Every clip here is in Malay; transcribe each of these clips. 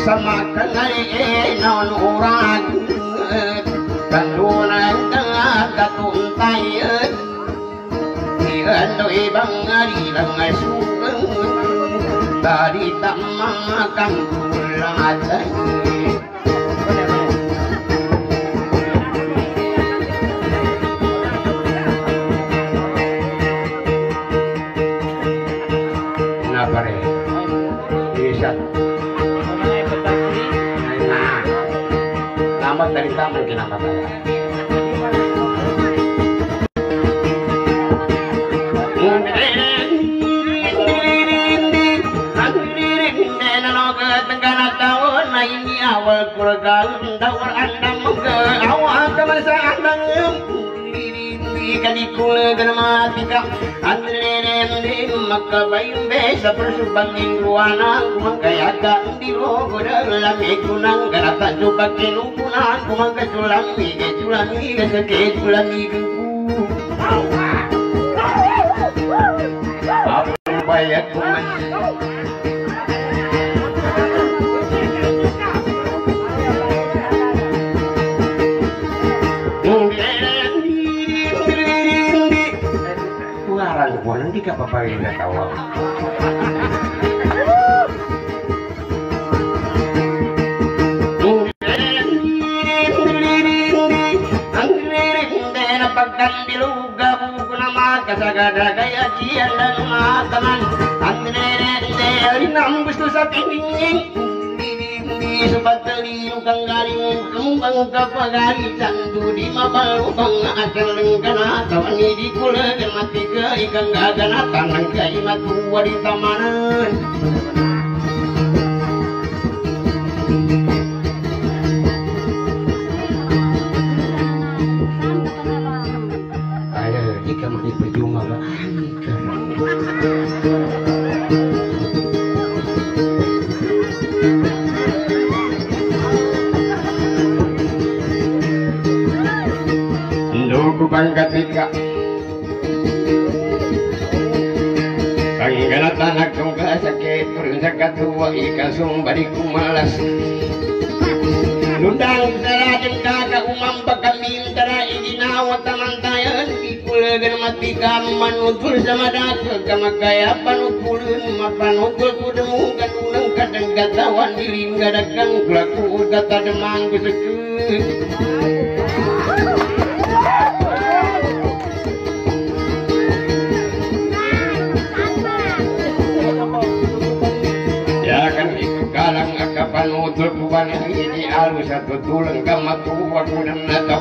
sama kenali non orang kandunan katuntai diando ibang arilang sugeng dari tamang kamulatan pare bisa nah lambat dari tamu kenapa saya ini awal kurang dawar anda mengge awal kemasa anda kadikul grammatika andrene maka bayung besa persubangin ruana kumangkayaka di logo dalam ikunang garata coba kinungkunan kumangkaculangi keculangi keculangi apa bayat kuman nanti kapapa yang nggak tahu. Pagkan diluga buku nama kasagada gaya kian dan mataman andre nambus tu sapinging subateli ukang garing kembang kapagari candu di mabal ubang asal lengkana tawani di kula dan mati ke ikan gagana tanang kai matu wadi tamanan ayo jika mau diperjuang apa bukan ketika kanggana tanah kong kasakit purun sakatua ikasong bariku malas nundang saladin kakak umam pagkami intara iginawa tamantayan ikulagan matika manutul sama dakil kamakaya panutulun mapanutul kudemu kanunang kadang gatawan diling gadakang kulaku kata demang kusekut kalang akapan utul bukan ini alus satu tulang kamatu waktu dan natap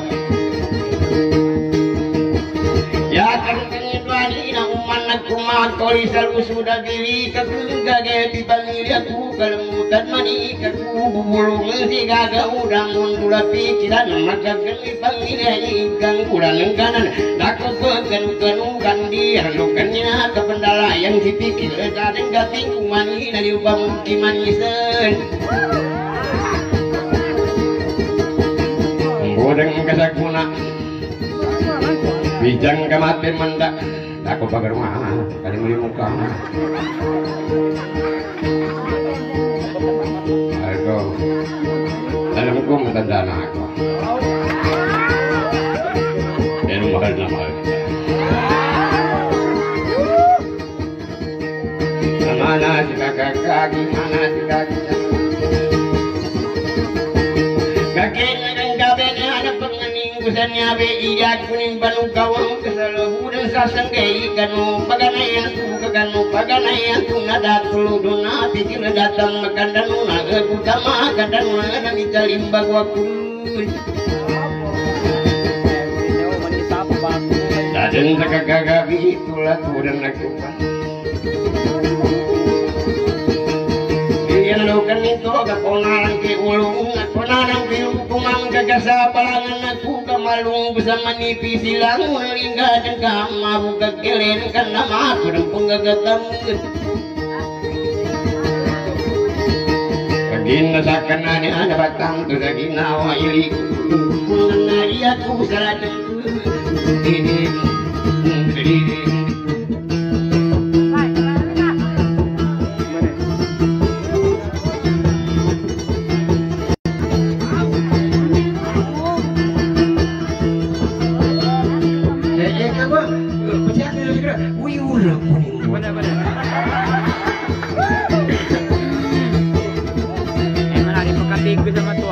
ya kan kenidwani na umanak kumakoli selalu sudah diri ketuga gaya dibanding aku kalemutan mani kaku bubulung si gaga udang mundula pikiran maka geni panggilnya ikan kurang lengkanan aku pegan dia lukannya ke pendala yang dipikir kadang gating kumani dari ubah mukiman isen bodeng kesakuna bijang kemati mendak aku pagar rumah kali muli muka aku dalamku matandana aku dan mahal na mahal mana si kakak kaki mana si kaki kaki nang gabe ada pengening kusannya be ijak kuning banu kawang kesaluhudan sasanggai kanu paganaya tu nada tuluduna pikir datang makan danuna utama kadanuna dan italimba waktu dan sakagabi itulah tudan lakukan yang lakukan itu keponaran ke ulung keponaran ke hukuman kagasa palangan aku kemalung bersama nipi silang lingga dan kamaru kekelen karena aku dan penggagatan Gina sakanane ada batang tu gina wa ili kunari aku salat ini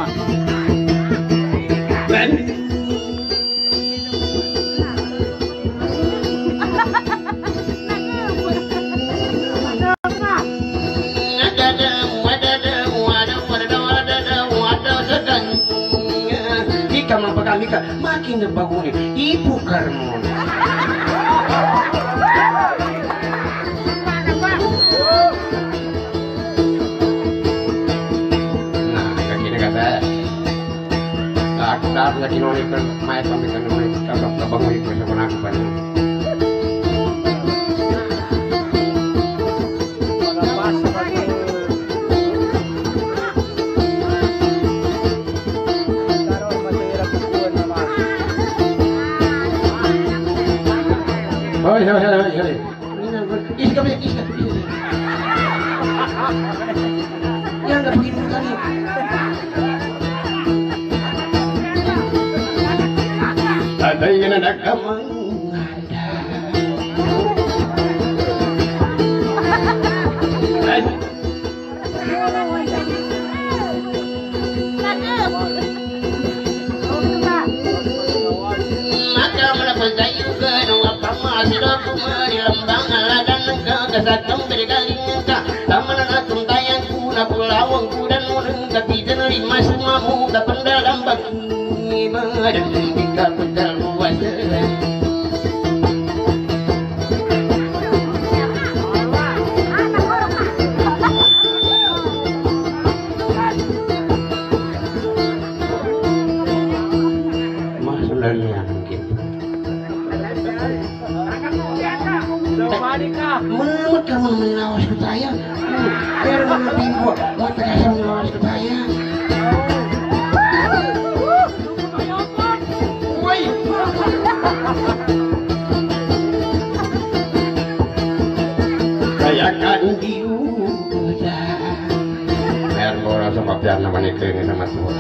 makin nabaguni ibu karmon. Nah, kagini kata aku dah nggak dinonikan mai pamikan noni kagak kabangun itu sebenarnya aku pan. Oh, iya. Iska. Ya nggak begitu kali. Ada yang ada kamu. Kesatong berkalinya taman atum tayang kuna pulawang kudan murung tapi terima semua kapan dalam baki badan jika pedal luas mah sebenarnya mungkin Mama kamu menawas ke saya, biar mana timbu, mau terasa menawas ke saya. Woi, saya kan diuja. Biar bola sama biar namanya kering sama tua.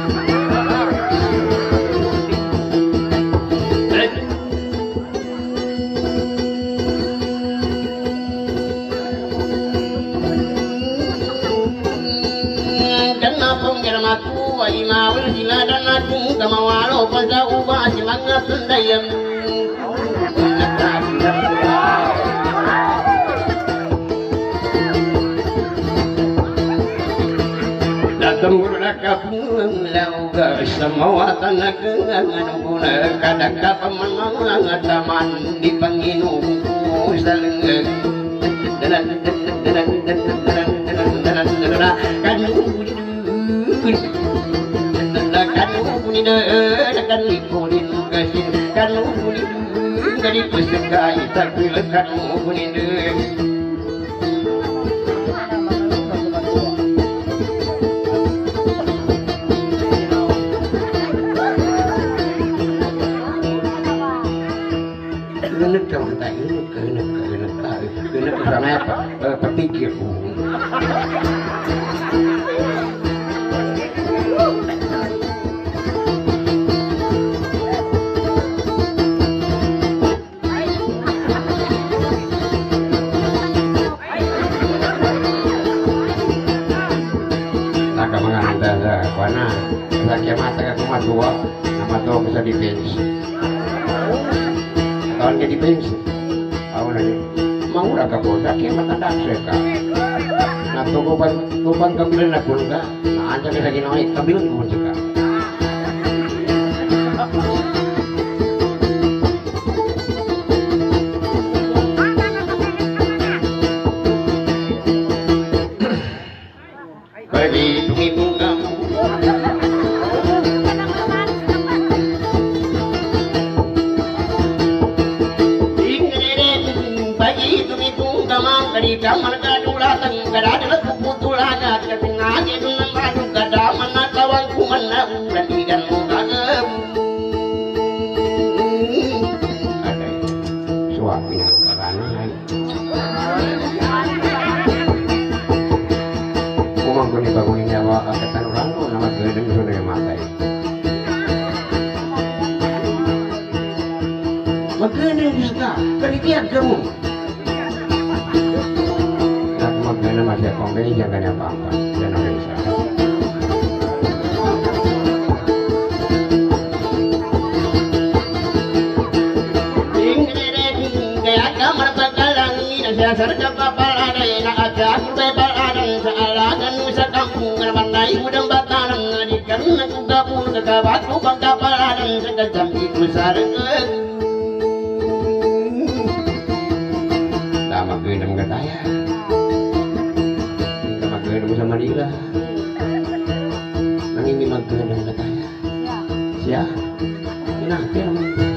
Imawil sila dan aku kamawalo pada ubah semangat sendayam datang berlaka pulang lauga semua tanah kenangan guna kadang kapamanang taman di panginungku salenggeng kan ikunin kasih kan ikunin dari pesekai tapi lekan ikunin genek kamu tak genek karena apa berpikir karena laki mata ke rumah tua nama tua bisa dipensi tahun dia dipensi awal lagi mau udah kabodak ya mata dak seka nah tuban kambilan nak pun ka nah aja bisa gini kambilan pun seka bagi itu kamu di kamar kadula teng kadada putulaga ketingaje dunang madu kada mana kawan ku mana ulah digan mo kagem ada suaminya karangan kumang kuni bangunin nyawa ketan orang tu nama gedeng sudah mati magedeng bisa kalian kamu karena masih kongkeng jangan apa-apa jangan risau dasar kapal ada yang ada bebal ada salah dan nusa kampung ramai udang bataran ngadikan aku gabung ke batu bang kapal ada sekejam itu sareng sama gendam katanya sama gendam sama dia nang ini mah gendam katanya siap nah film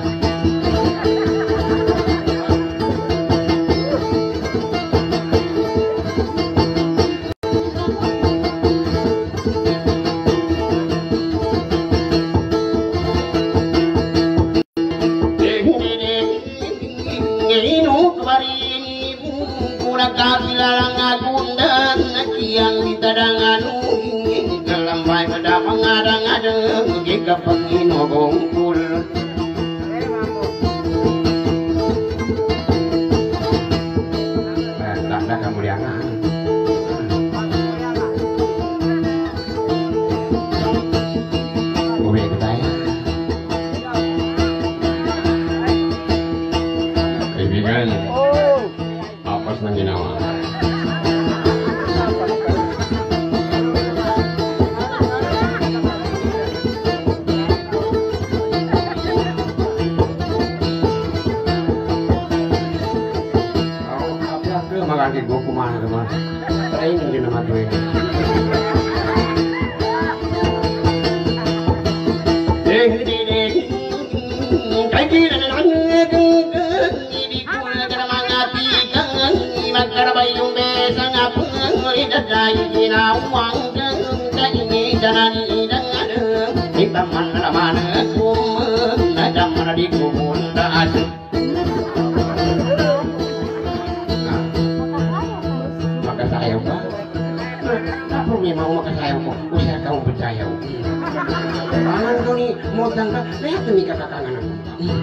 kapilalang agundan yang ditadangan kelambay pada mengadang-adang jika pengino bongkul tanda kemuliaan gue ketanya kaibigan apes nang ginawa makanya gue kumana teman ini di nama gue kayak gini Karbayung besa ngapung idadai ginawang kang ini jalan idang di taman ramana kum nadam di kubun daas maka saya pak apa memang maka saya kok usaha kamu percaya tangan kau ni mau tangga lihat nih kakak-kakangan aku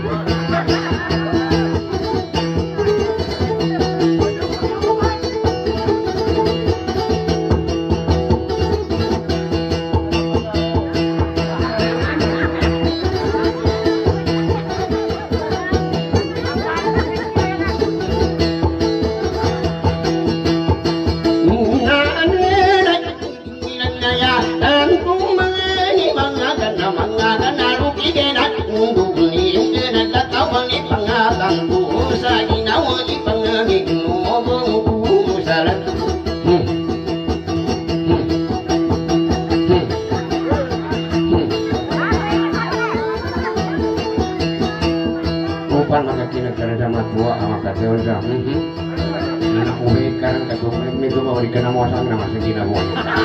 sama tua sama kata udah anak uwe kan kata uwe itu mau dikenal muasang nama segina gua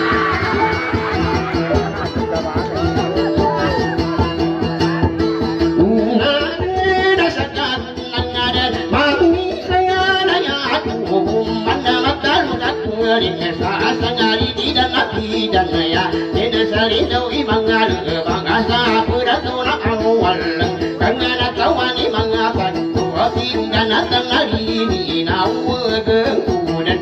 dan ya tidak salidau imangal bangasa puratuna awal kangana tawani mangapan wafin dan tangari ni nawa kemudan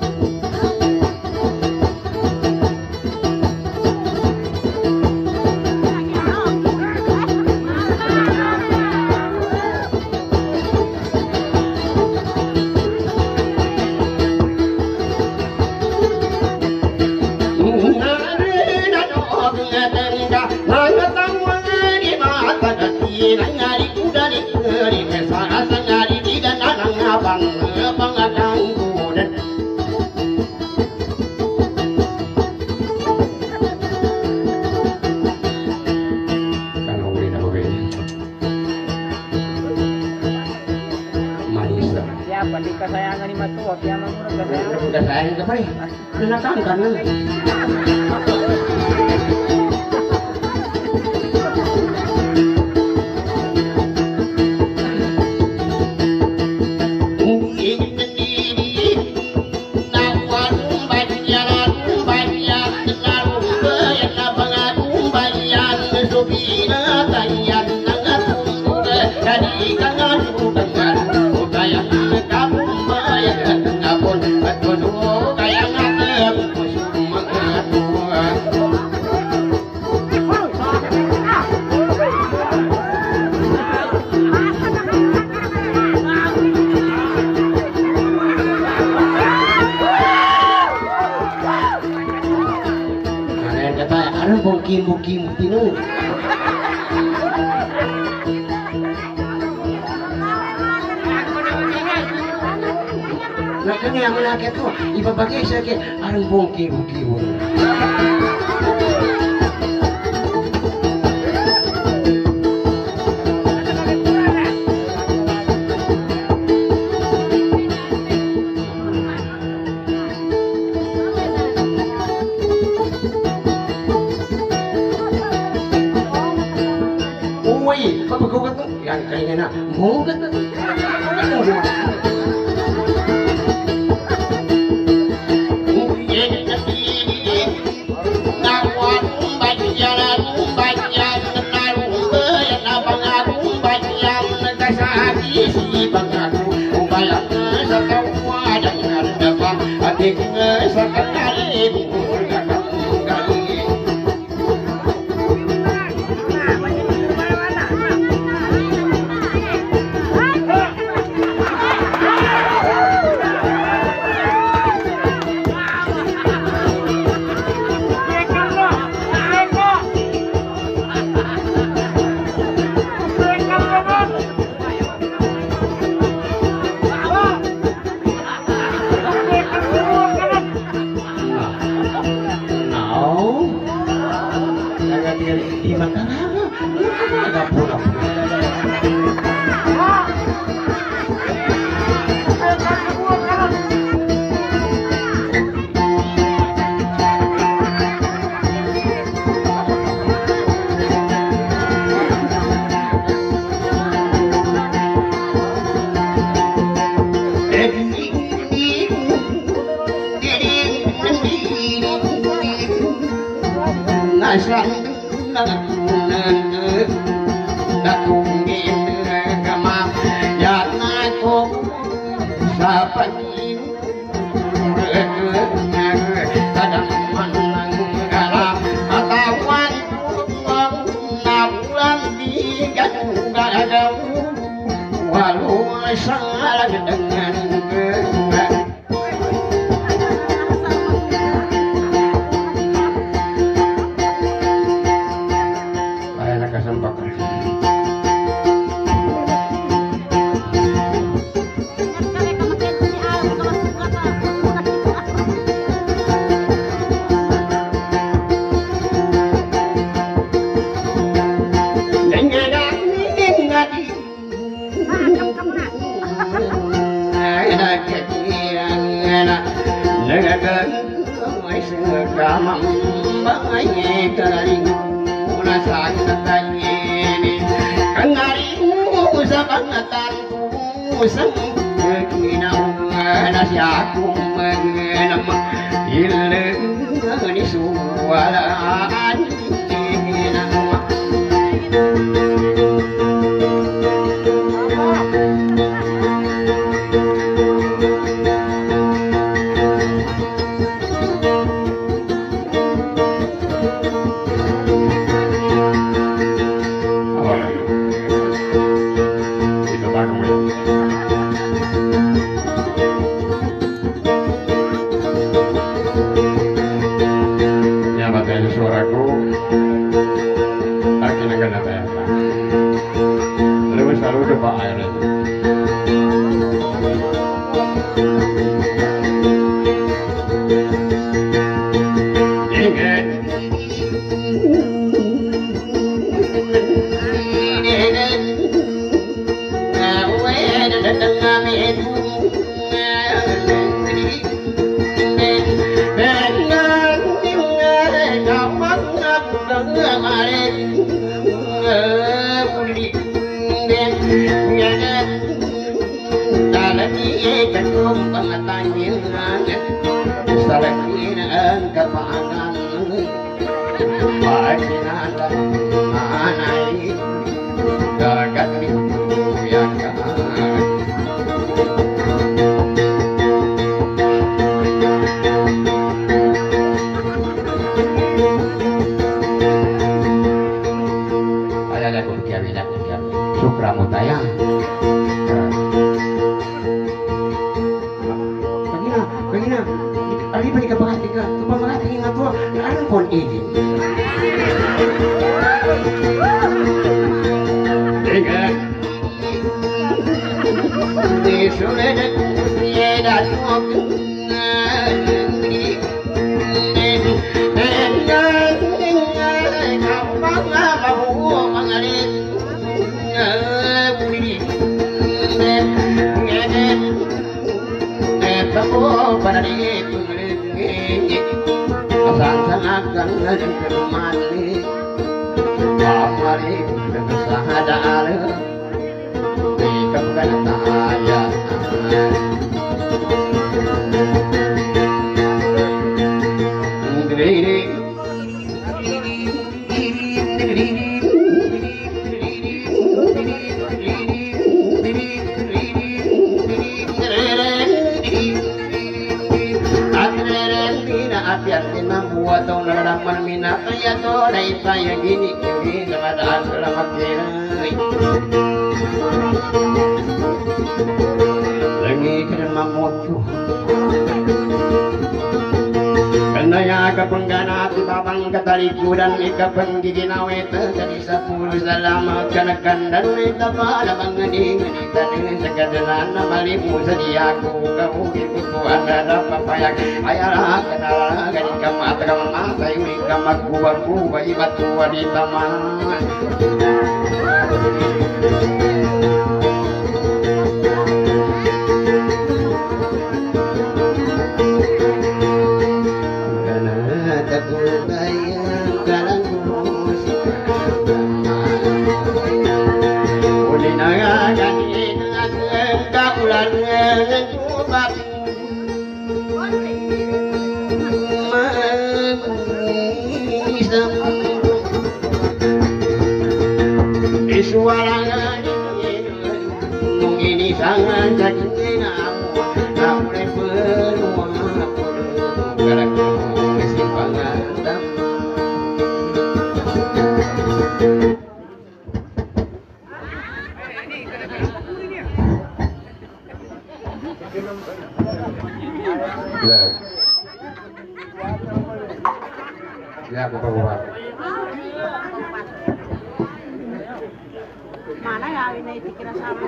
kesayangan ni matu yang mengurang kesayangan apa ni? Kenakan kan? Kayak ini. Nah kan yang laki tu iba bagi saya ke arang bongki bongki. Woi, apa kau kata? Yang kayaknya nak mau kata? Ali balik ke Pangatiga, ke Pangatiga nga to, naan pon ini. Dengan disuruh dia datang pada dia sang-sangakan dan mati amari bersahada ala di kebukan taya atau naraman minat ya to dai saya gini gini kepada selamat kiri lagi kena mamotu karena ya kepenggana di babang kataliku dan ika penggigi naweta jadi sepuluh selama kenakan dan ita pada mengeding ita dengan sekadaran malimu sediaku kamu ibuku anda dapat payak ayalah kenal gani kamat kamata yuri kamat kubaku bayi batu wanita man suara ini sangat sakit namu boleh beruang gerak kesimpangan ya aku bawa mana ya ini dikira sama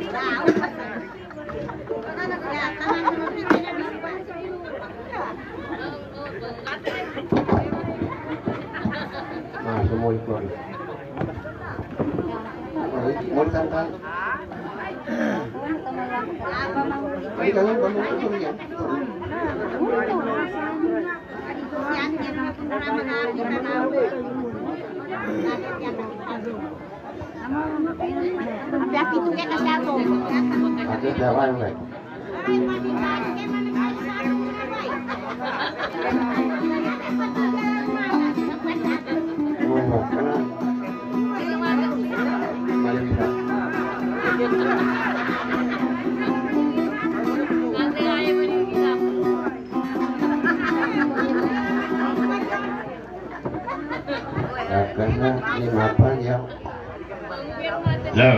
nah semua itu mau tantang ini jangan bangun itu ya hati-hati tuh kayak kasih aku ada jalan baik karena ini apa ya loh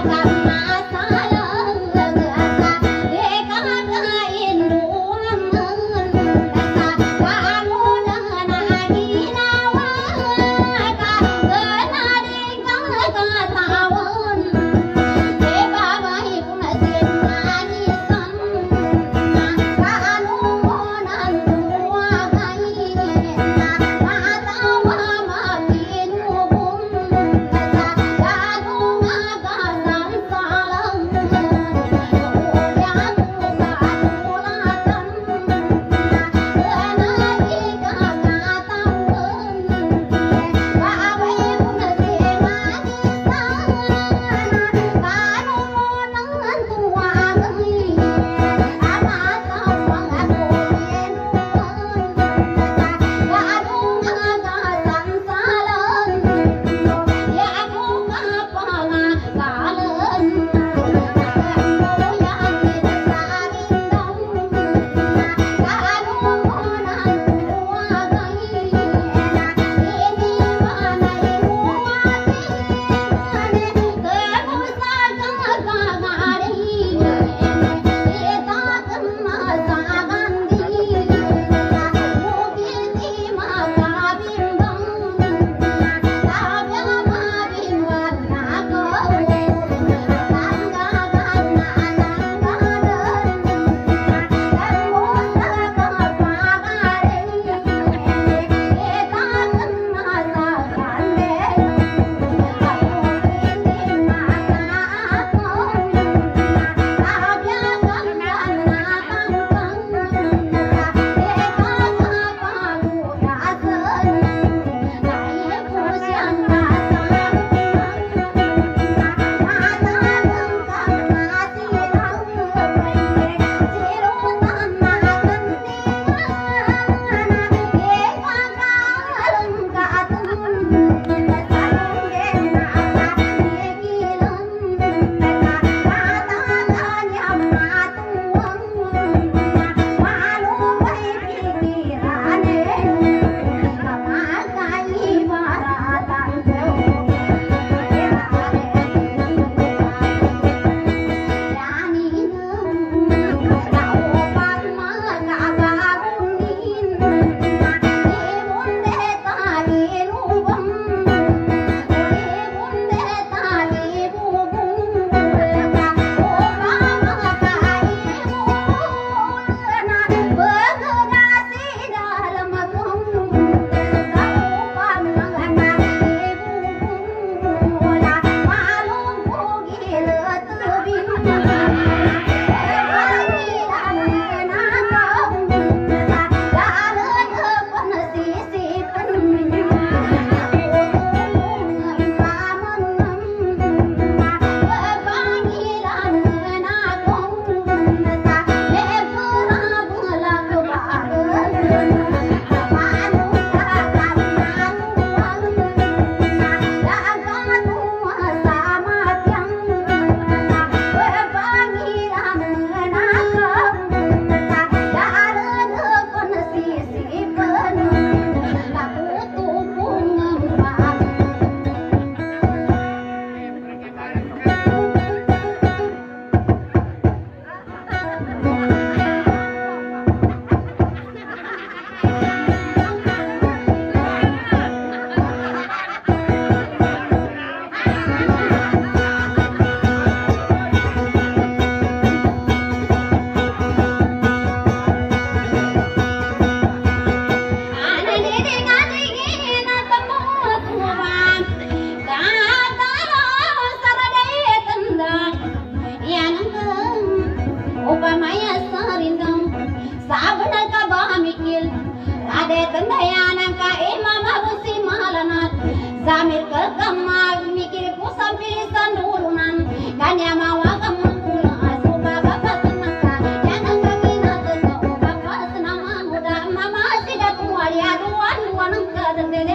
Zamir kegamag mikir ku sambil sandurunan kanya mawa kemangkula suka bapak senaka jangan kagina tetap bapak senama muda mama tidak kuali aduan duan ke dendele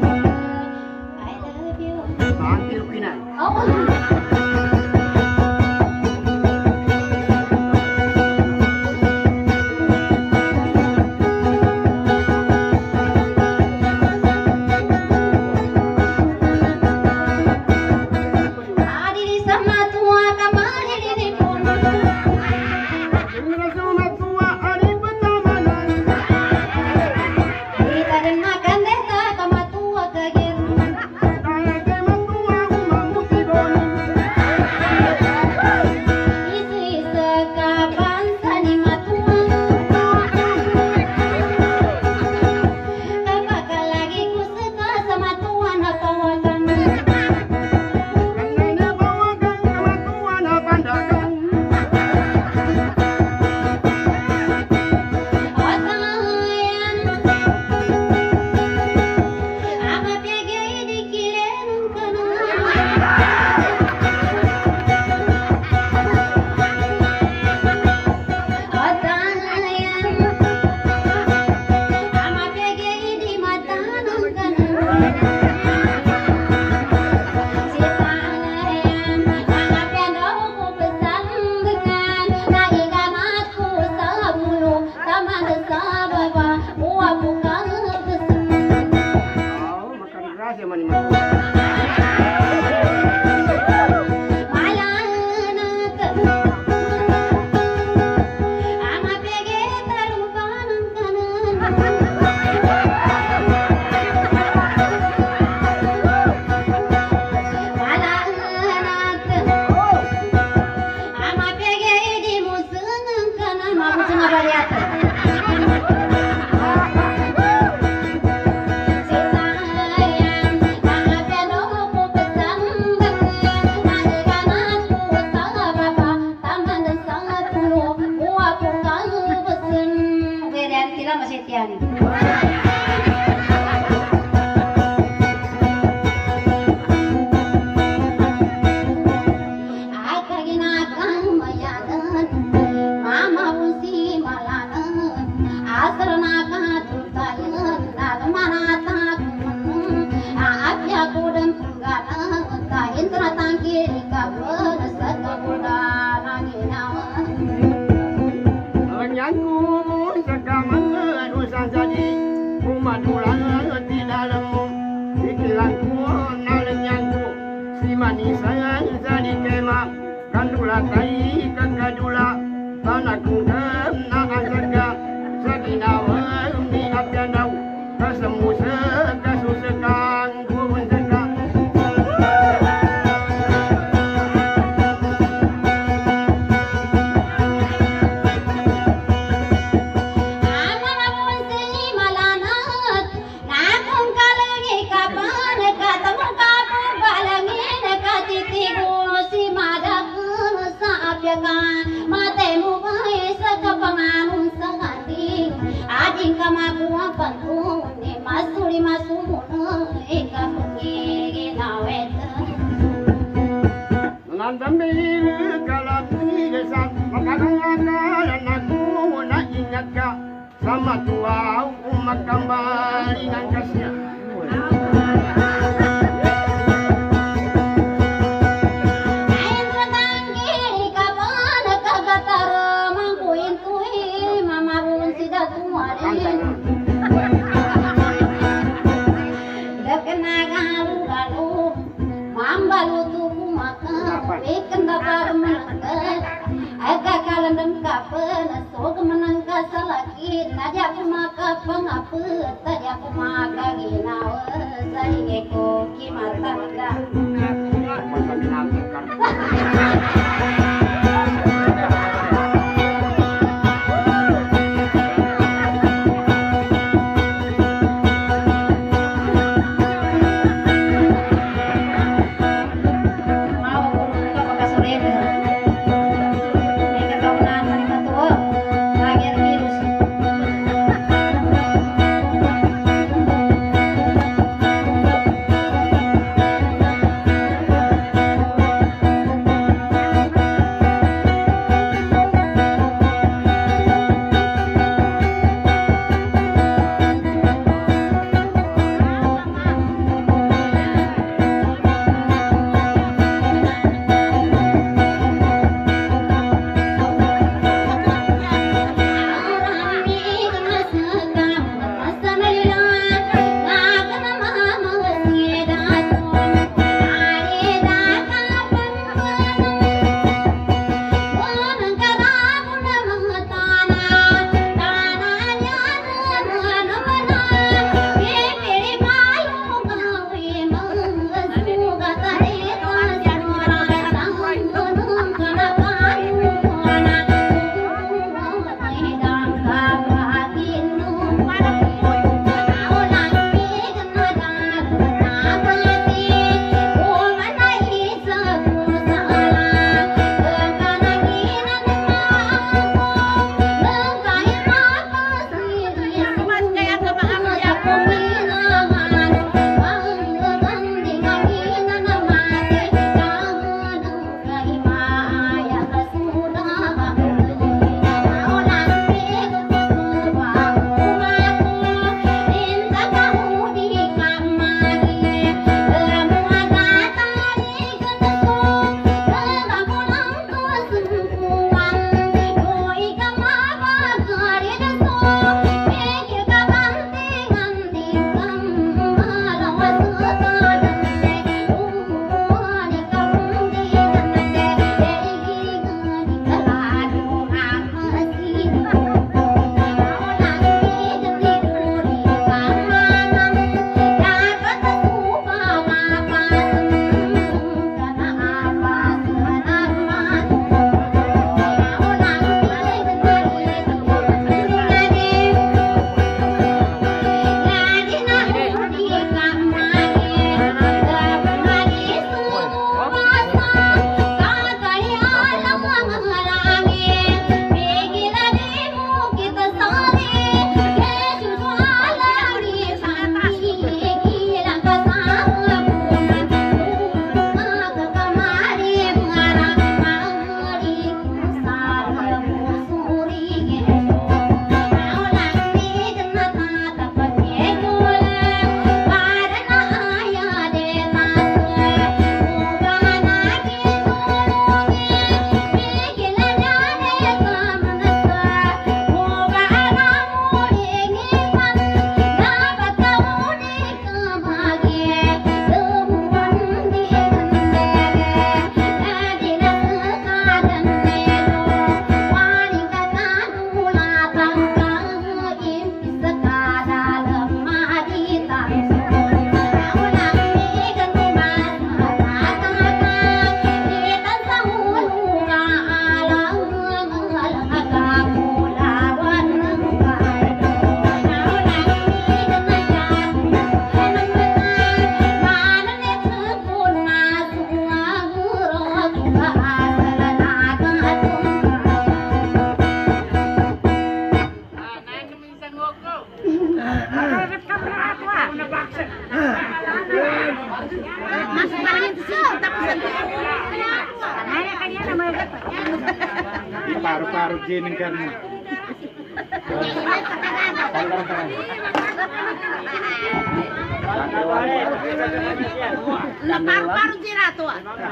I love you Hampir kinai. oh Sama tu kapan sekabulan anginawan. Nyanku sekaman usah jadi kumadulan di dalammu. Pikiranku nalengnyangku si manis saya jadi kemah. Kandula kai kakadula tanahku kena asaga. Saginawan di abjandau kasemu sekasusekang kubun sekang. Matemu bae sakapanganun sangati ading kamakuan pantu ni masuli masumun eka pengi nawet Nandambil kalapti desak makakangana aku nak ingat ka sama tua umat kembali ngangkasnya. Ikan dapat menangkat, agak kalandem kapan, sok menangkat salaki, naja aku maka pengapa, tadi aku maka ginawa, saya ngeko kimatan dah. Paru-paru jening karena. Paru-paru jirato.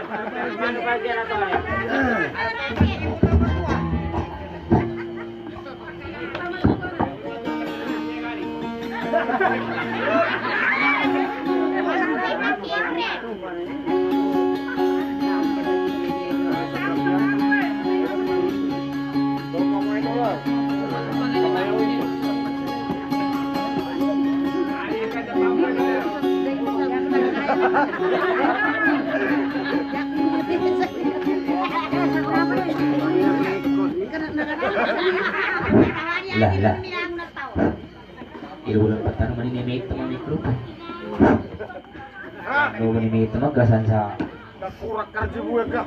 Lah. Ilu ulang patang mani nemit teman mikro. Mau mani teman gasan sa. Kurang kerja gue kah?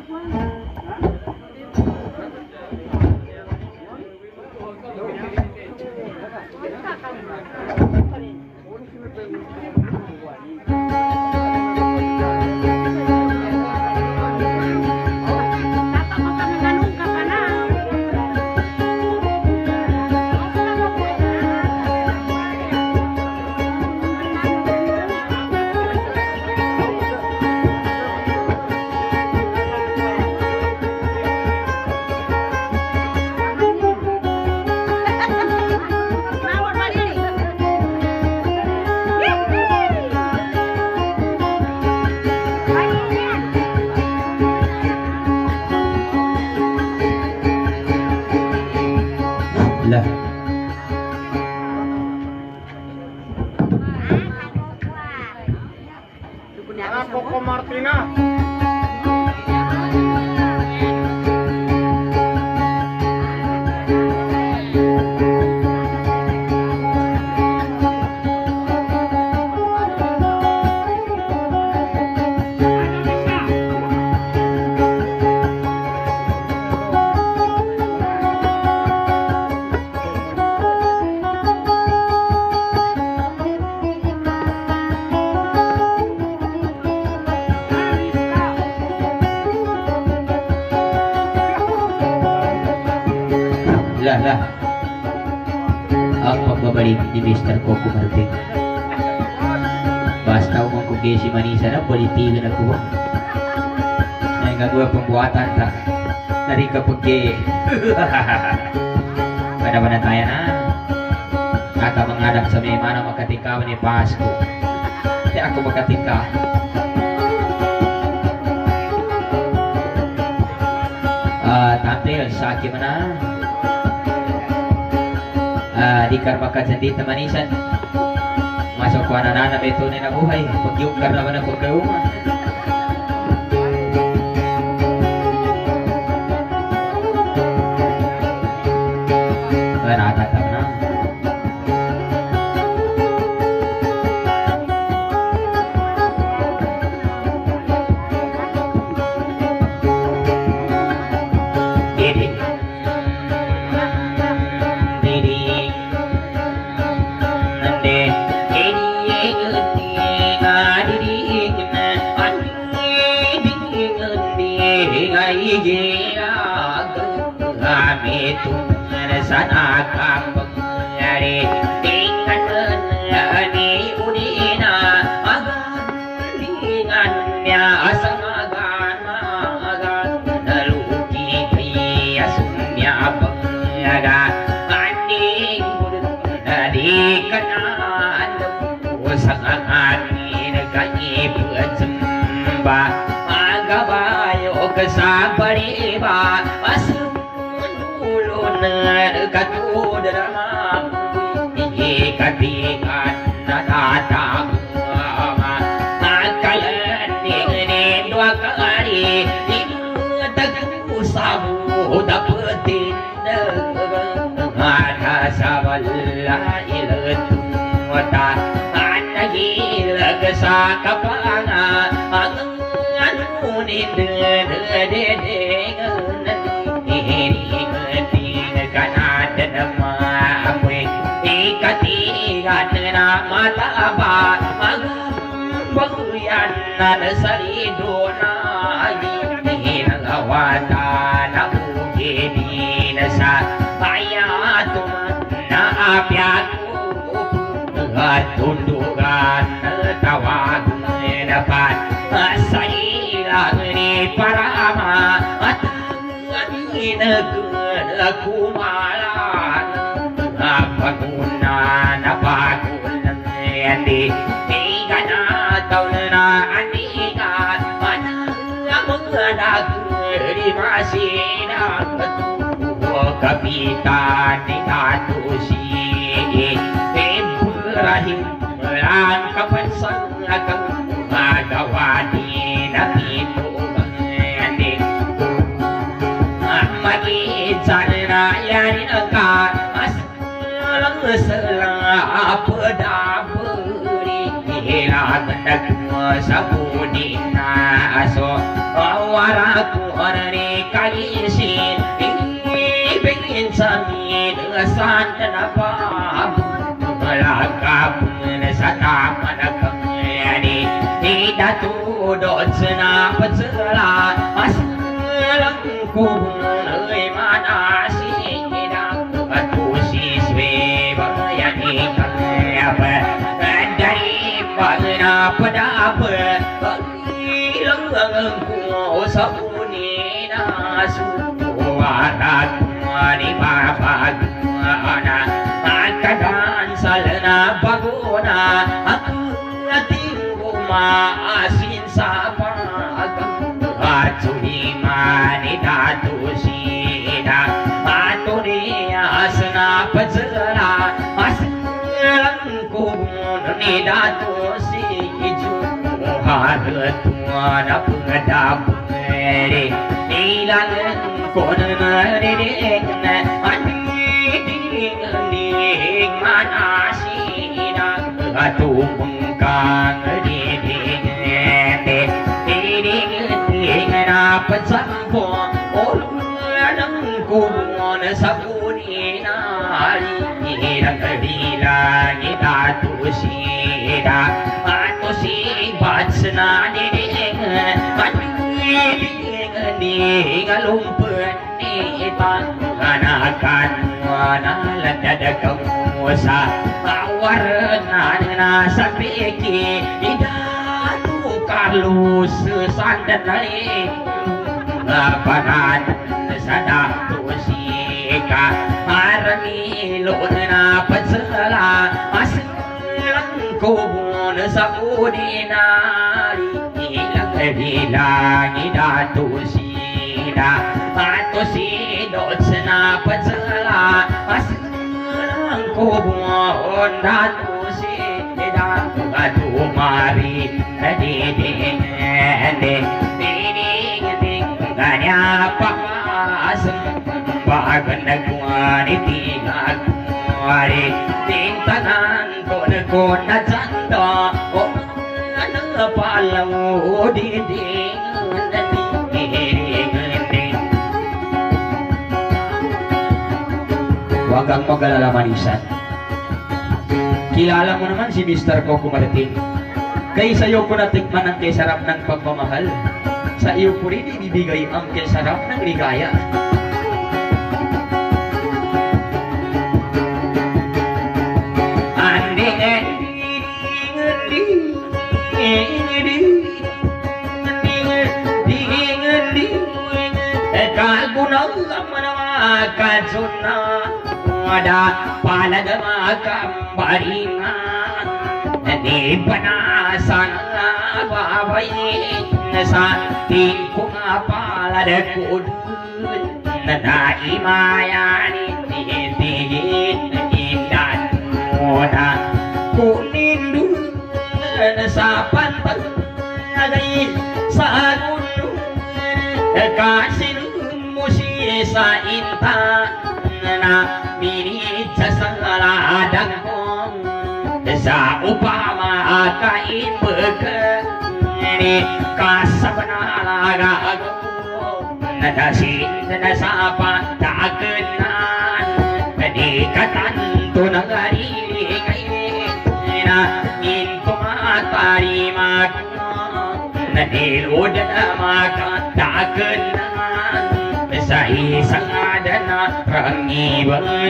Lah. Koko Martina. Lah. Ako pagbabalik ni Mr. Coco Martin. Basta umang kugesi manisa na politigan ako. Ay nga gua pembuatan tak dari kapag pada tayo na aka menghadap sa may mana makatika ni Pasko. Hindi ako makatika. Tampil sa akin na di karbakan sendiri temanisan masuk ke anak-anak itu nenek buhay pagyuk karena mana pagkauma berada karena sana kampung dari tingkat ni udina agan dingannya asangan lalu kiki asunya pengaga anding dari kanan usahaan ini bersembah agabayo kesabari ba katu dalam ikatikan datang kalian ini dua kali teguh sabu dapetin ada sabalah iletu wata ada gila kesakapana anunin tundukan tawag dapat sailang ni parama at kumalan pagunan pagunan hindi ganataw na anikan manang di masinang kapitan ni Katusi rahim lang kapansan agang magawa din ang ito hindi magitan na yan ka mas lang sala padaburi hilang nagmasabuni na aso awara ko ni kalisin ibigin sa min saan na pa Malakapun sa taman kami tidak tudod sa patsala masalang kubunay manasidak atusiswe bayani kanyapa dari pagnapadapa ilang ko sa punina suwarat ni mapagana kadan salna baguna ang ating umaasin sa pagkang atsuliman itatosina atunias na patsala asalang kubun idatosi ijuharatuan apngadapere ilan konanarinig manasinak atupang kang didingete diding dapat sampo ulang kubon sa puninari hirang bilang itatosida atosibat na diding diding alumpun ipang anakan naladadagaw sa awaran na sa peki idatu kalus sandali labanan sa datusika maramilon na patsala asalang kubon sa ordinary ilang bilang idatusida atosidot na patsala asalang kubon datusida atumari diding kanya pamasang bagan nagwari tigagwari tintanan ko na janda o anang palang diding huwag kang mag-alala Manisan. Kilala mo naman si Mr. Coco Martin. Kay sa'yo ko natikman ang kesarap ng pagmamahal. Sa iyo po rin ibibigay ang kesarap ng ligaya. Kalgunang katsuna ada palagama kambaringan di panasan babayin sa tingkong palad kudul na naimayan itigit indan muna kunindun sa pantagay sa gulo kasin sa inta na minit sa sangaladang kong sa upama kain bagani kasabanalaga nadasin na sapa takenan di katanto nagari na into matari nadilod na makatakenan sa isang adana rangibat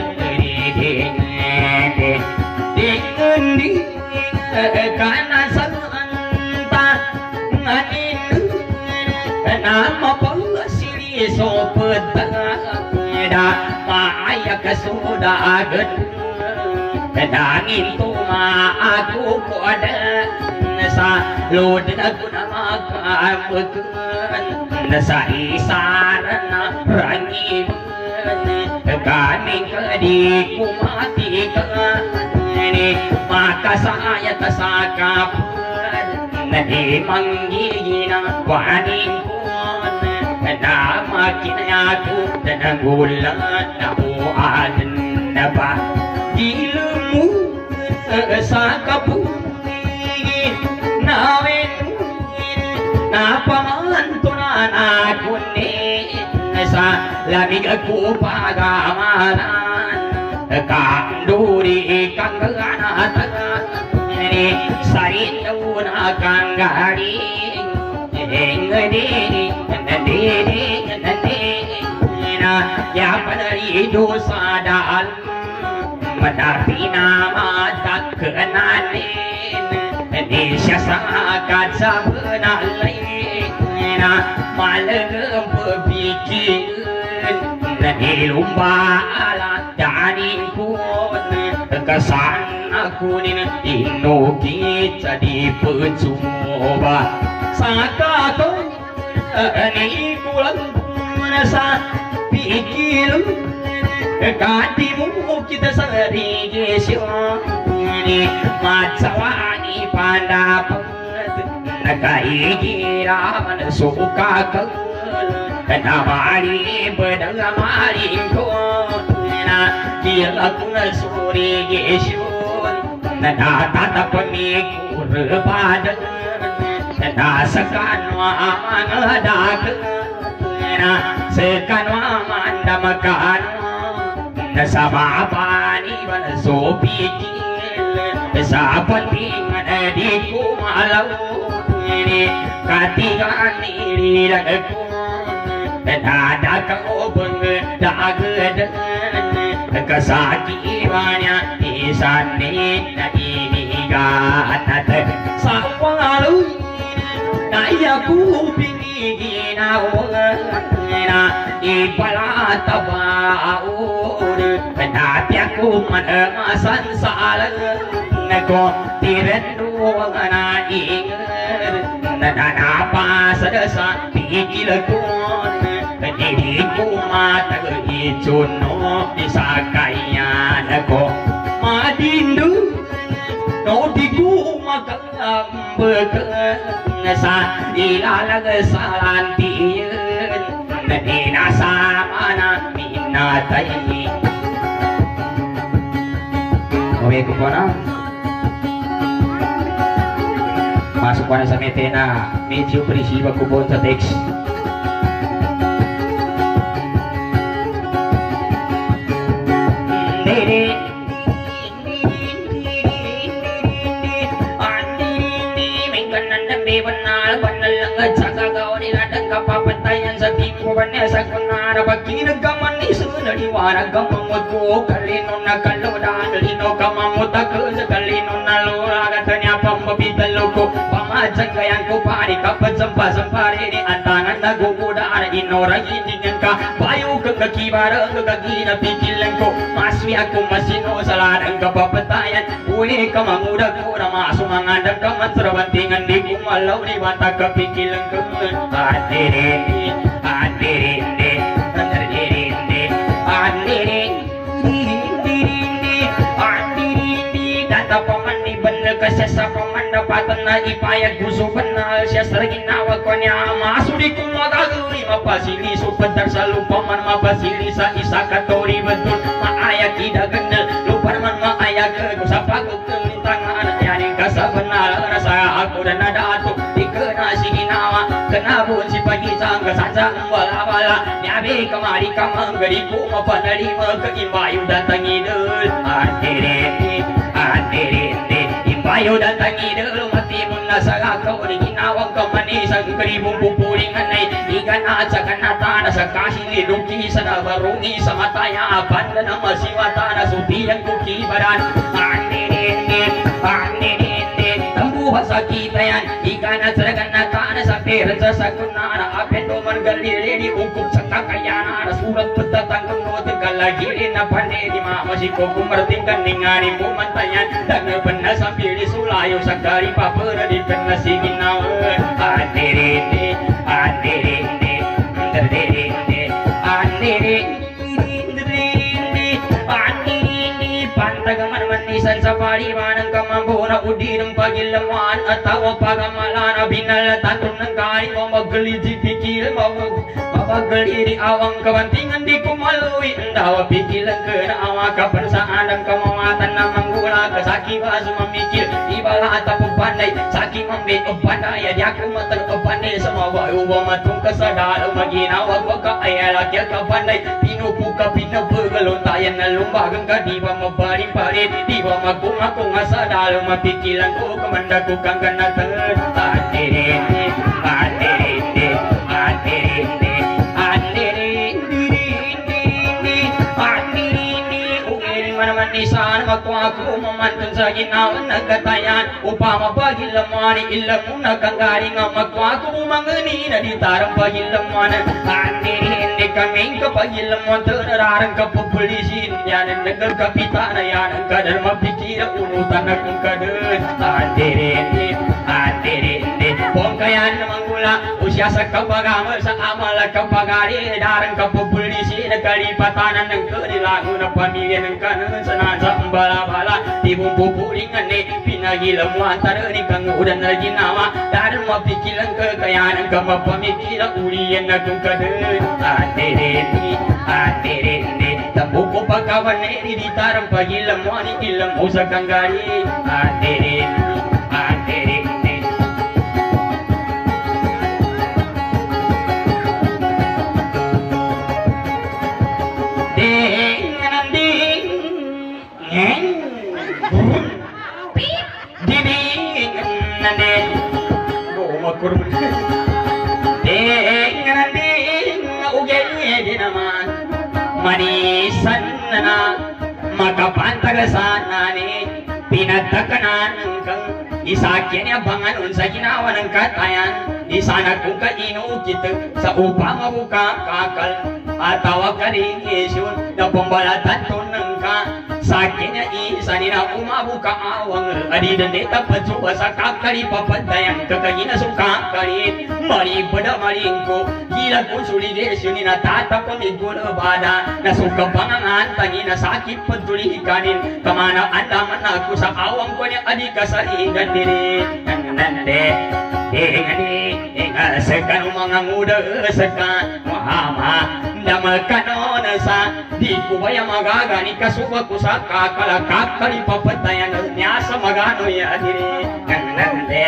di kana santa nganin na mapasili sopet da maaya kasuda agad dangin tuma aku kuada sa lod na guna makamukan sa isarana rangiban kami kadi kumati ka makasaya tasakapan nadi manggigina waning kun na makinayaku dan anggulan na uadan na ba ilmu sa kapunin nawin na pamantunan ako ni sa lamig ako pagamanan kanduri kang ganatan sarin na kang garing ya panarido sa daan madapi na matagkananin di siya sa agad sa benalay na malagang pabikin na nilumbala danin ko kasan ako din inukit sa di pagsuba sa kakong ni kulang sa pikil kati mo kita sa regisyon matsawani pandapat nagkaigiraman suka kal namari bedangamarin ko na kila ko na surigisyon natatapamikur padan nasa kanwa mga dagat sekanwa mandamakan nasa mapaniban so pikil sa patingan di ko malaw katigan nililag ko nadadakang dagadan kasakiwannya isanin na inigat sa pangaluy na iyaku piniginaw na ipalatabaon dati ako manamasansalan ko tirenduang na ingat nanapasad sa pikil ko hindi ko matag-itsuno sa kayan ko madindu no di ko makambag sa ilalag sa lantiyan na dinasama na minatay okay ko po na masuk pa na sa metena medyo presiba ko po sa text kapapatayan sa tikuan niya sa kunara pagkinagaman ni sunaliwanag kamamot ko kalino na kalodaan lino kamamutag sa kalino na luragat niya pambabitalo ko pamadsan kayan ko pari kapag sampasampari ni antangan nagugudaan inorang hiningan ka bayo kang kakibarang kagagina pikilan ko maswi ako masino sa ladang kapapatayan uli ka mamudag ko na masumangandang kamantrabantingan di ko malaw ni bata kapikilan ko kasi sa pamandapatan na ipayag gusto banal siya sa ginawag ko niya masuli kong magagawin mapasili supadar sa lupa man mapasili sa isa katori betul maayag idagan na lupa naman maayag sa pagkukulintangan yaning ka sa banal rasa ako na nadato di ka na si ginawa kenabun si pagi sang kesansa bala-bala nyabi kemari kamang geriku mapanarima keimbayu datang idul adirete imbayu datang idul mati munna sagakau di ginawang kemanisan keribung pupuringan nai ikan aja kanata nasa kasih liduki sana barungi sama tanya apa nama siwata nasa yang kuki badan tempuh bahasa kita yang ikan seragan nakana sampai rasa sakuna apen domar galire di ukup sakakayana surat petatang kenot galagire na pandai di masih koku mertingkan ningani bumantayan dan benar sambil di sulayo sakari papera di kena siginaw adirinde pantagaman manisan sa paliwanang kamambo na udinong pagilaman at tawa pagamalan na binalatan ng kain mo magalidi pikil mabagalidi awang kabantingan di kumaluwi dawa pikilan ka na awa kapansaan ang kamamatan na manggula kasaki ba sumamikil ibala at panday saki mambit o panday at yaku matag o panday sa mawayo matong kasadalo maginawag wag ka ay alakya ka panday pinupuka pinabagaluntayan na lumbagang ka di ba maparin-parin di ba magkung-akong asadalo mapikilan ko kamanda ko kang ganatan adirinde manisan magkuha-kuha mamantun sa ginawan nagkatayan upama pagilaman ilang muna kang garing nga magkuha-kuha mangani na ditarang pagilaman hindi kaming kapagilaman tanararang kapapulisin yan ang nagkakapita na yan ang kadal mapikira unutan na kong kadal adirinde kung kaya naman gula usya sa kapagamal sa amal at kapagari darang kapapulisin nagkalipatanan ng kanilago na pamilya ng kanan sa nasa bala-bala di mong pupulingan pinagilam mo ang tarani kang udan na ginawa dahil mapikilang kakayanan ka mapamikilang uliyan na kong kadal adirindi tambuko pagkawan di tarang pagilam mo ilang mo sa kanggari adirindi manisan na makapantagasan na ni pinagtakanan kang isakyan abangan unsa ginawa ng katayan isana kung kainukit sa upang mabuka kakal at tawag ka rin isyon na pambalatan to ng ka sakyan niya isa nila umabuka awang adidan neta patsuba sa kakali papatayan kakagina suka kalit maripada maringko gila konsolidasyon ni natata pamigul bada nasuka pangangantangin na sakit pagtuli ikanin kamana andaman ako sa awang ko niya adika sa igan diri nande sekan mga nguda sekan mahama damal kanon sa di ko baya magagani kasuba ko sa kakalakak kali papatayan niya sa magano ya diri nande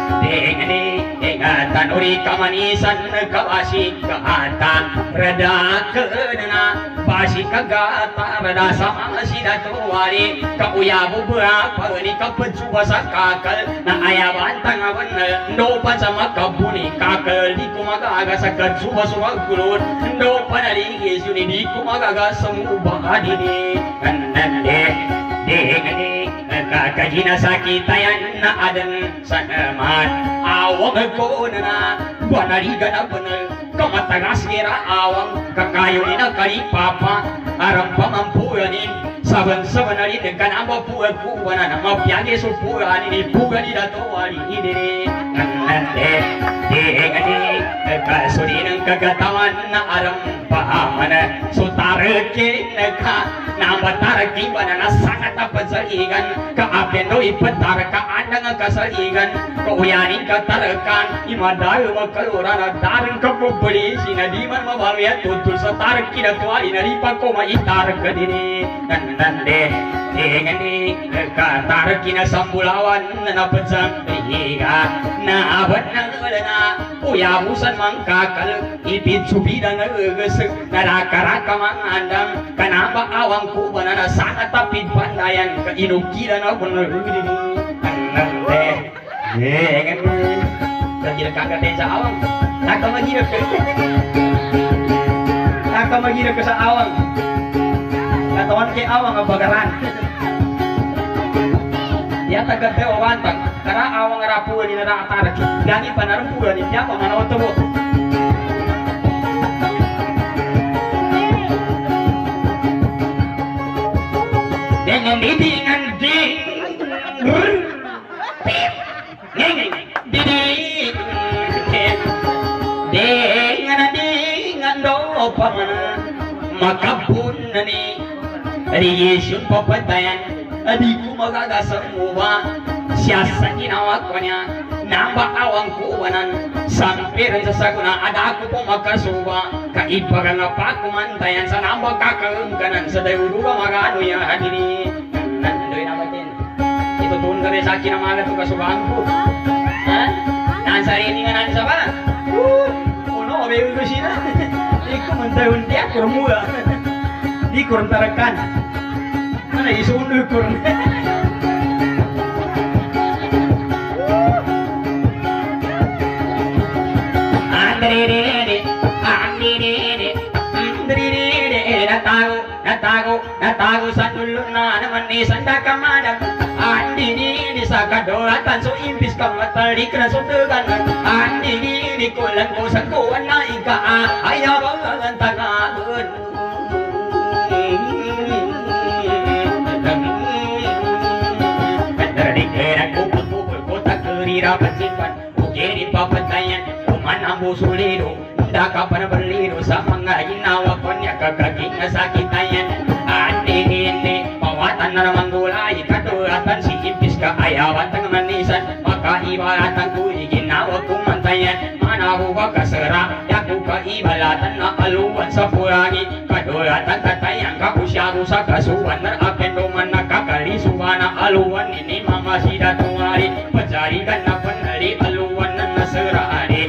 tanuri kamanisan kawasi kaata rada kenana basi kagata rada sama sida tuwari kauya beberapa ni kapecuba sa kakal na ayaban tangawan ndo pa sama kabuni kakal di kumagaga sa kacuba suwagulun ndo pa naligis yun di kumagaga sa mubah dini nande kakagina sa kitayan na adan sa naman awang ko na banaliga na banal kamatagas kira awang kakayo ni na karipapa arang pamampuyanin saban-saban na rin kanamba puwa na mapiyage so puwa ni puwa ni dato ali ini nande kasuri ng kagatawan na arang pahamana so tarakin ka nabataraki ba na nasangat na pansaligan kaapendo ipatar ka andang kasaligan kauyanin ka tarakan imadayo magkalura na darang kapupuli sinadiman mabawi at tutul sa tarak kinatuali na ripa ko maitar ka dini nande katarak kinasambulawan na napansang higa na benar uya busan mangkakal ipit subidan ngegesek narakara mangandang kenapa awangku banana sangat tapi pandayan keinukiran bener ini kan kira kagak desa awang tak magirap ke sa awang katawan ke awang abagaran ya tagat teo wantang karena awang rapu di nara atara dani panarpu di siapa mana otobo dengan didingan ding dengan dopan makapun ni riyesun papatayan adikku magaga semua siasa ginawa ko niya nambah awangku wanan sampai sesaguna ada aku pemakasuba kaibagan apa kumantayan sa nambah kakengkanan sa dayuruga magano ya hadini nandoy namatin itu tuun kami sa akin ang mga tukasubangku nansari ini nga nansa ba uno obeyo ko siya iku mantayun dia kurmula di kurang tarakan mana isundo kurang natago sa tulong na naman ni sanda kamadang andi ni sa kadoratan so impis ka matalik na sundugan andi ni kulang ko sa kuwan na ika ayaw ang tagagon kandarik kaya kupul ko takirira pansipan kukiri papatayan kumanambo sulido daka para berliru sa mga ginawa ko niya kagaging sakitayan andi hindi pawatan na namang gulay katulatan si impis ka ayawan tang manisan makaibalatan ko ginawa ko mantayan manahu ka kasera yaku kaibalatan na aluwan sa purangi katulatan tatayang kakusyago sa kasuwan na akin duman nakakalisuwa na aluwan ini mamasida tuwari pacarikan na panali aluwan na nasirari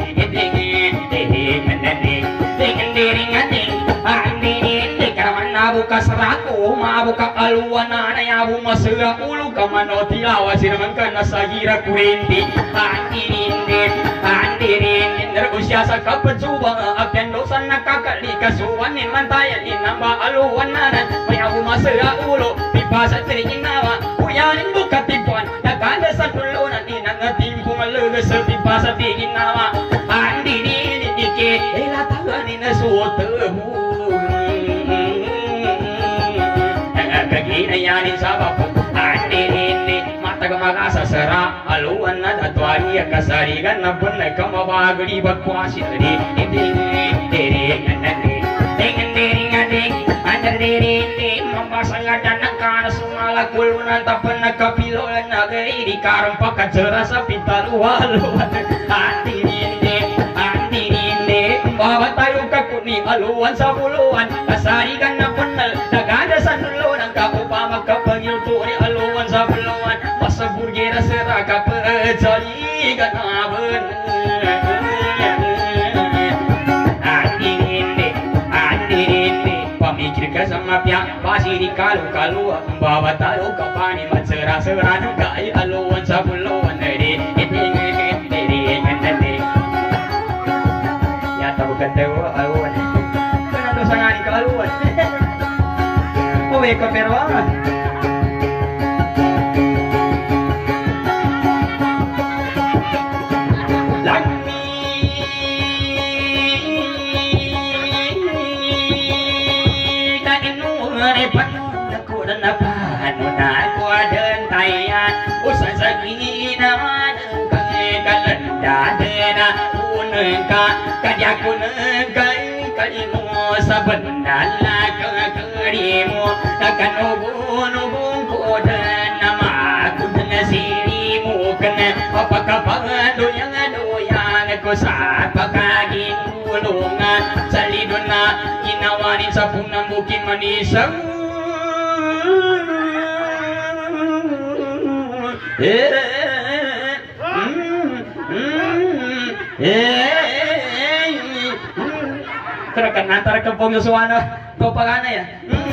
buka seraku mabuka aluan na yabu masira ulu kamano tilawa sinaman ka nasagira kurinti andirin usia sa kapatsuba apen dosan nakakali kasuwan ni mantayan inamba aluan nanan mayabu masira ulu pipasa tiriginawa uyanin buka tipuan nakanda sa tulunan inangatimpo malagas sa pipasa tiginawa andirin ike ilatagan inasuotamu inayanin sa bapo andinindi mataga magasasara aluan na datwari kasarigan na bunay kamabagli bagkwasi tadi andinindi mapasangadan ng kanasumalakulun ang tapan nagkapilolan na gay di karang pagkatsara sa pitaluhaluan andinindi bawat tayo kakuni aluan sa buluan kasarigan na bunal nagada sa nulo ng magkapangil turi aluan sa buluan masabur gira sera kapajaligan na benar andinindi pamikir ka sama pihak pasti di kalu-kalu bawa tayo kapani matsera-sera ng kai aluan sa buluan ya tahu kata aluan kenapa sangat di kaluan Eko peruangan Langmi na inuray pagkaku dan napano na ako adentayan usan sa ginawan kay kalanda na unang ka kaya ko nagay kalimo sa bandala mo nakanubo-nubong ko na makakod na sili mo ka na mapakapangadoyan ko sa pagkagingulungan sa lido na ginawanin sa punang bukin manisang Kerakan antara kepong suwana kopagana ya.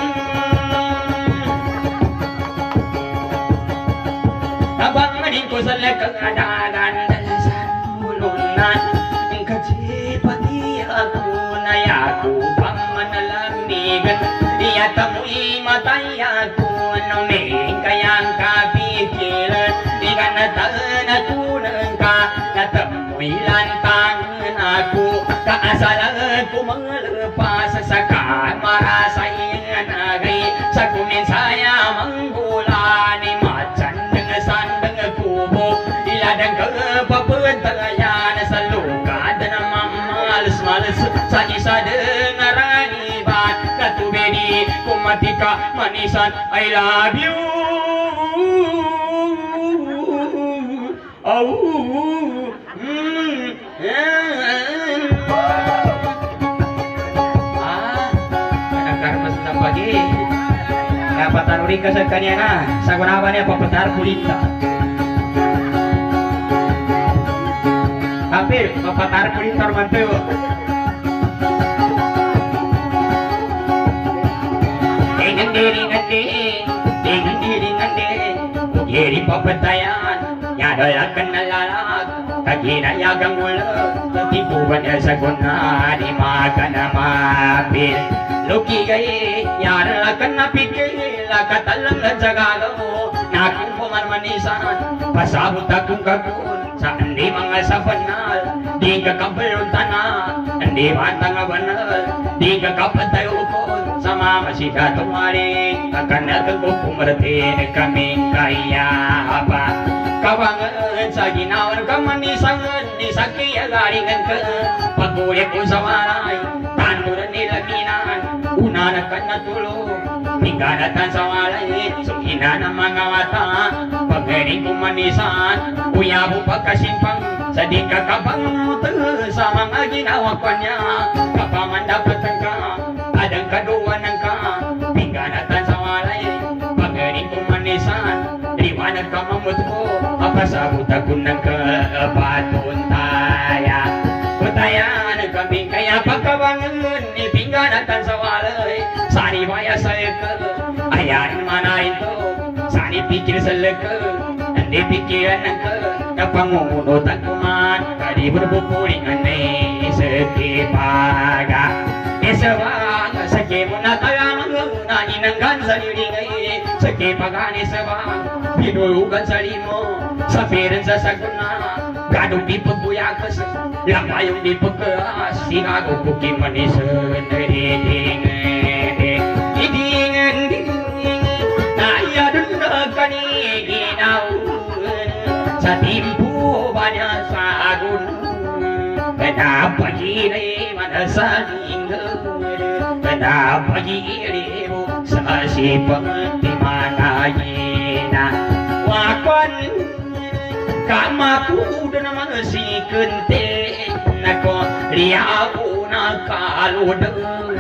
Abang meningku selek keadagan dan sarulunan kecipati aku nayaku pamanalamigan dia temui matai aku nomeng kayang kapikiran ikan na tunang ka natemui lantangan aku kaasalan ku melepas saka marasain agai sakumin saya menggulani macan dengan sandeng kubu iladang kepapentayan seluka dan males sa isa dengaran iban katubedi kumatika manisan I love you. Pagi kapatan uri kesekaniana sagunawannya papetar kulita hampir papetar kulita mantu dengan diri diri papetayan nyadaya kenalalak kagina yagang ulo tipuban sa guna di makan mapil Luki gay, yara kan napikil, katalang jagalo, naking pumarmanisan, pasabot akong kakun, sa hindi mga sabanal, di ka kabuluntanan, hindi matang banal, di ka kapatayukon, sa mga sika tumaring, akan nagkukumarating kaming kaya pa. Kawangan sa ginawan kamanisan, di sa kiyagaringan ka, pagkulit ko sa maray, tanduran nila ginan, una na ka natulog, hinganatan sa walay, sukina ng mga mata, paggaling kumanisan, uyabo pagkasimpang, sa di ka kapangutan, sa mga ginawa pa niya, kapamandapatan ka, adang kaduwanan ka, hinganatan sa walay, paggaling kumanisan, liwanag ka mamutko, apasabot ako ng kapatuntaya, kutayan kami kaya pagkawangan, ipingganatan sa walay, sani baya sa lekal, ayan mana ito, sani pikir sa lekal, hindi pikiran ng ka, kapangunot at kuman, kadi berbukulingan ni sekipaga, isawang sakit mo na tagamang naninanggan sa liringay, sekipaga ni sawang, pinulugan sa limo, sa piran sa saguna, gadong di pagbuyakas, lamayong di pagkas, sinago kuki manisan, idingan, nayadun na kaniginaw, sa timpo ba niya sa agun, napagiri manasaling, napagiri mo sa sipang timanayina, wakon, kamatud naman si kente nako liabo na kalud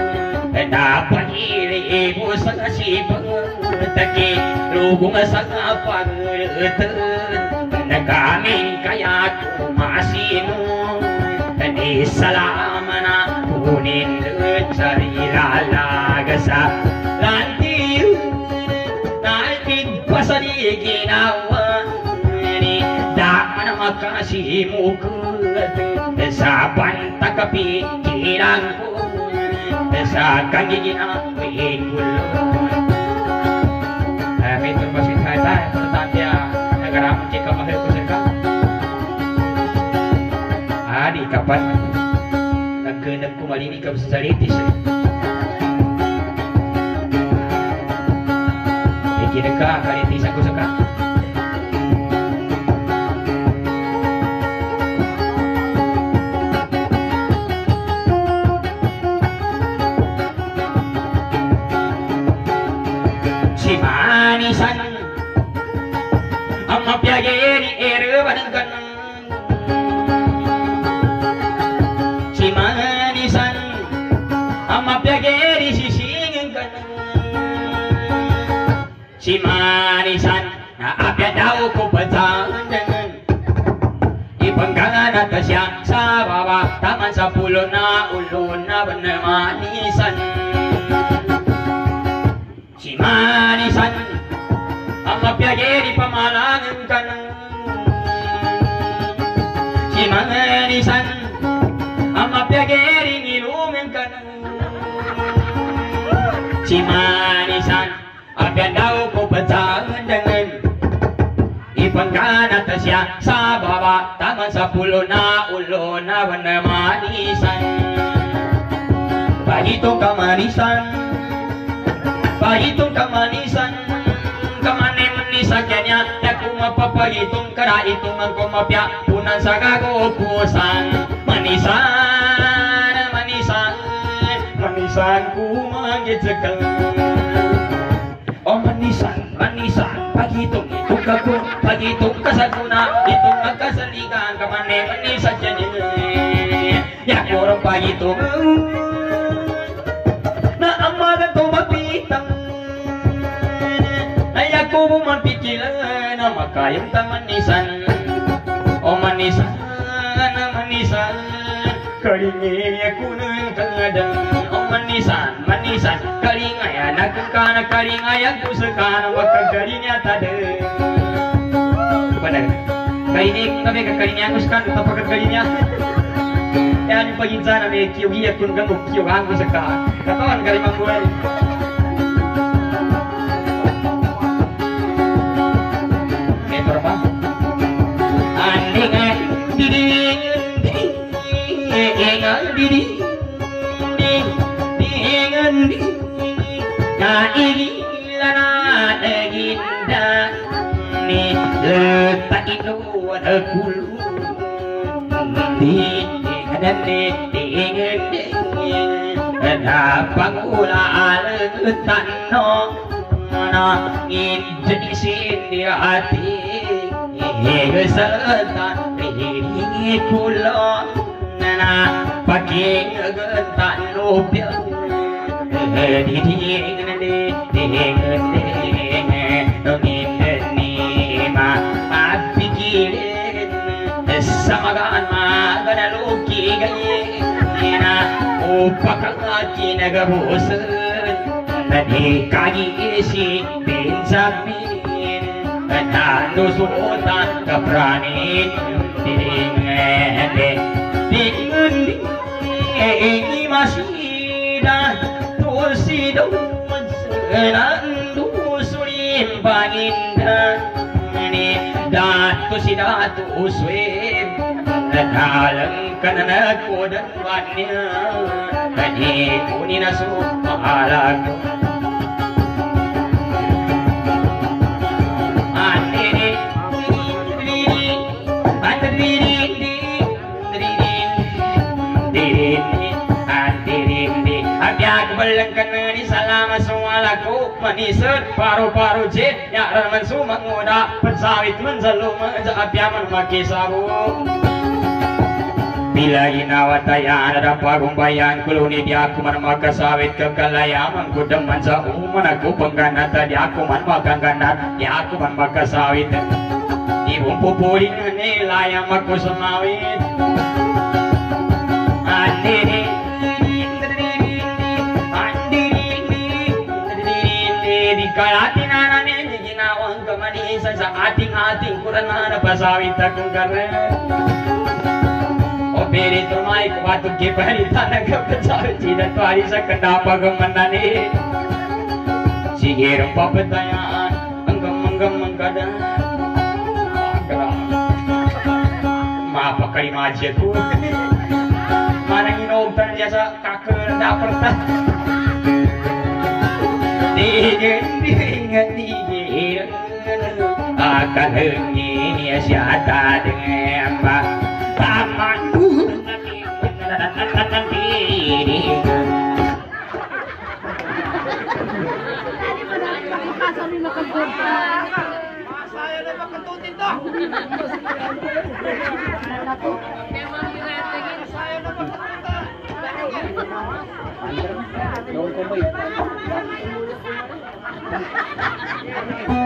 napagiri mo sa sipang taki lugong sa paglutan nagaming kaya tumasino di salama na kunin sa ilalaga sa lantiyo natin pasali ginawa daan makasih mukat sa pantakapikiran ko sa kagigina pihigulon may turbasin kata pertanda negara jika mahal kusaka adi kapan nagkenag kumalini ka sa salitis ikina ka kalitisan ko saka manisan ang mapyagiri erebangan si manisan ang mapyagiri sisingin ka si manisan na apya daw ko patangan ipanggangan at siya sa sapuluna uluna bener manisan si manisan ama piage di pamalangan kanang si manisan ama piage di ngilungan kanang si manisan apian daw ko pecangan dengan ipangkanat siya sa baba taman sa pulo na ulo na bener manisan pahitong kamanisan kamane manisan kanya yaku mapapahitong kara itong ang kumapya punan sa kagukusan manisan kumagit sa kal oh manisan pagitong itong kago pagitong kasaguna itong magkasaligan kamane manisan kanya yakurong pagitong na amagan to mapitang ay ako bumapikilan na makayang tamanisan o manisan kalingi ako ng kangadang o manisan kalingayan nagkakana kalingayan kusakana makagaling tada benar kalinig kami kakalingan kuskan tapagagaling yan yung paginsan na may kiyugi at kung gano'ng kiyugang kusaka katawan kalimang buhay ito ba? Andingan diding kailan naginda ni letak itu ada kulu ada pangula aletan no ngin sini hati kesetan ini kulo nana pakai getan nopil samagaan magana luki gayena upakangaki nagabusan nadi kagi si pinsamin tanusutan kapranin ding masida tusido senandu sulim paninda datu sidatu uswim dalam kanana kodan wanya tadi kunina sualaku Balangkan ni salama sualaku manisut paru-paru jit ya raman sumanguda persawit mensaluma jaapyaman makisabu bila inawatayan ada pagumbayan kuluni di aku man makasawit kekalayaman kudeman sa uman aku pengganat di aku man makangganat di aku man makasawit ibung pupuling nilai yang aku semawit andini kalatin anane ginawang kamanisan sa ating-ating kurana pasawit akong karen o perito may kumatog kiparita nagkapasawit sinatwari sa kanapagamanani sigirong papatayan hanggang mangkada mapakalimadya ko manang inogtan niya sa kakadaperta Dingin akan hengi siata dengan taman Don't